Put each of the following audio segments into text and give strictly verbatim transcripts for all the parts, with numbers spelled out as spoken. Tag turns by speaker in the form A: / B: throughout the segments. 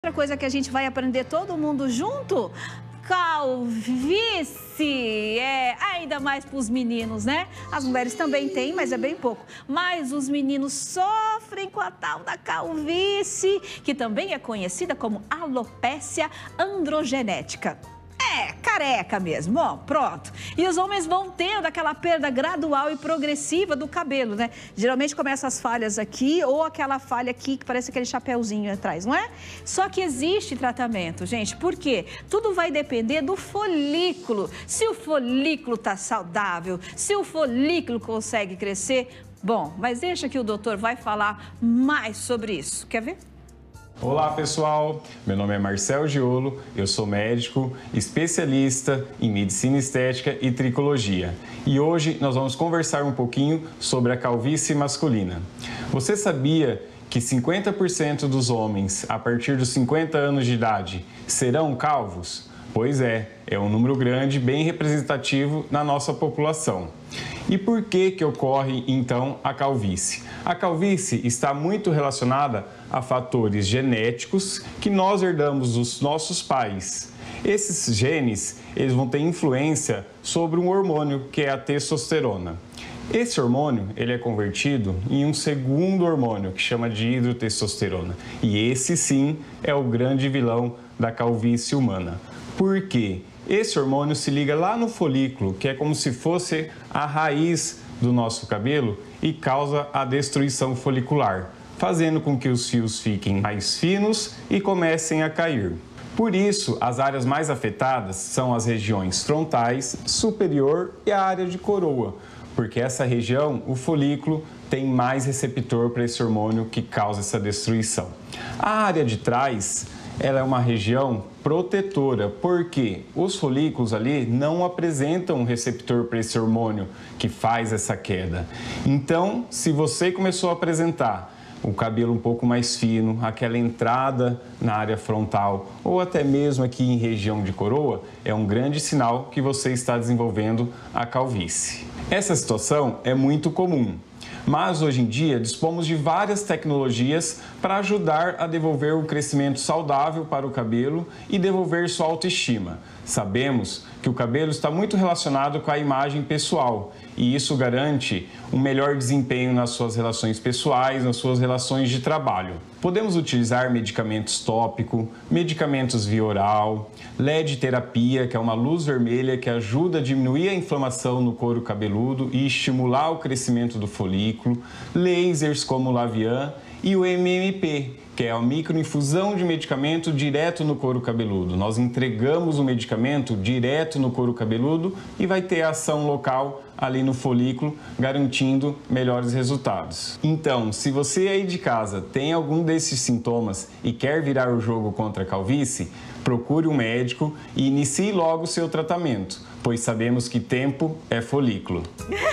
A: outra coisa que a gente vai aprender todo mundo junto? Calvície, é ainda mais para os meninos, né? As mulheres também têm, mas é bem pouco. Mas os meninos sofrem com a tal da calvície, que também é conhecida como alopécia androgenética. É, careca mesmo, ó, pronto. E os homens vão tendo aquela perda gradual e progressiva do cabelo, né? Geralmente começa as falhas aqui ou aquela falha aqui que parece aquele chapéuzinho atrás, não é? Só que existe tratamento, gente. Por quê? Tudo vai depender do folículo. Se o folículo tá saudável, se o folículo consegue crescer, bom, mas deixa que o doutor vai falar mais sobre isso. Quer ver?
B: Olá pessoal, meu nome é Marcel Giolo, eu sou médico, especialista em medicina estética e tricologia. E hoje nós vamos conversar um pouquinho sobre a calvície masculina. Você sabia que cinquenta por cento dos homens a partir dos cinquenta anos de idade serão calvos? Pois é, é um número grande, bem representativo na nossa população. E por que que ocorre, então, a calvície? A calvície está muito relacionada a fatores genéticos que nós herdamos dos nossos pais. Esses genes, eles vão ter influência sobre um hormônio, que é a testosterona. Esse hormônio, ele é convertido em um segundo hormônio, que chama de hidrotestosterona. E esse, sim, é o grande vilão da calvície humana. Por quê? Esse hormônio se liga lá no folículo, que é como se fosse a raiz do nosso cabelo e causa a destruição folicular, fazendo com que os fios fiquem mais finos e comecem a cair. Por isso, as áreas mais afetadas são as regiões frontais, superior e a área de coroa, porque essa região, o folículo, tem mais receptor para esse hormônio que causa essa destruição. A área de trás, ela é uma região protetora, porque os folículos ali não apresentam um receptor para esse hormônio que faz essa queda. Então, se você começou a apresentar o cabelo um pouco mais fino, aquela entrada na área frontal ou até mesmo aqui em região de coroa, é um grande sinal que você está desenvolvendo a calvície. Essa situação é muito comum. Mas hoje em dia dispomos de várias tecnologias para ajudar a devolver o crescimento saudável para o cabelo e devolver sua autoestima. Sabemos que o cabelo está muito relacionado com a imagem pessoal e isso garante um melhor desempenho nas suas relações pessoais, nas suas relações de trabalho. Podemos utilizar medicamentos tópicos, medicamentos via oral, L E D terapia, que é uma luz vermelha que ajuda a diminuir a inflamação no couro cabeludo e estimular o crescimento do folículo, lasers como o Lavian e o M M P, que é a microinfusão de medicamento direto no couro cabeludo. Nós entregamos o medicamento direto no couro cabeludo e vai ter ação local ali no folículo, garantindo melhores resultados. Então, se você aí de casa tem algum desses sintomas e quer virar o jogo contra a calvície, procure um médico e inicie logo o seu tratamento, pois sabemos que tempo é folículo.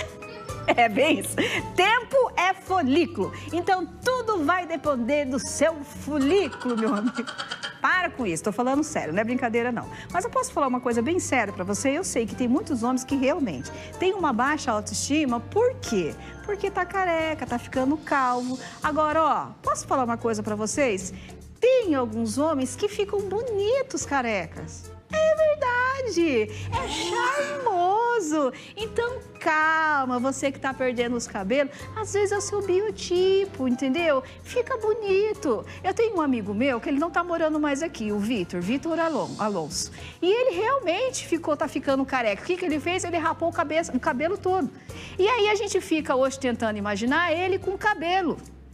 A: É bem isso. Tempo é folículo. Então, tudo vai depender do seu folículo, meu amigo. Para com isso, tô falando sério, não é brincadeira não. Mas eu posso falar uma coisa bem séria pra você? Eu sei que tem muitos homens que realmente têm uma baixa autoestima. Por quê? Porque tá careca, tá ficando calvo. Agora, ó, posso falar uma coisa pra vocês? Tem alguns homens que ficam bonitos carecas. É verdade, é charmoso. Então, calma, você que tá perdendo os cabelos, às vezes é o seu biotipo, entendeu? Fica bonito. Eu tenho um amigo meu que ele não tá morando mais aqui, o Vitor, Vitor Alonso. E ele realmente ficou, tá ficando careca. O que que ele fez? Ele rapou o, cabeça, o cabelo todo. E aí a gente fica hoje tentando imaginar ele com cabelo.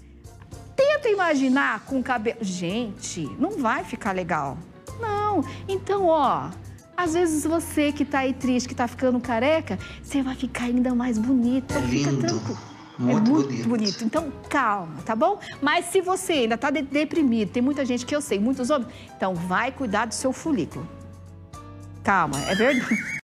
A: Tenta imaginar com cabelo. Gente, não vai ficar legal. Não, então, ó, às vezes você que tá aí triste, que tá ficando careca, você vai ficar ainda mais bonita.
C: É lindo,
A: muito,
C: é muito
A: bonito.
C: bonito.
A: Então, calma, tá bom? Mas se você ainda tá de deprimido, tem muita gente que eu sei, muitos homens, então vai cuidar do seu folículo. Calma, é verdade.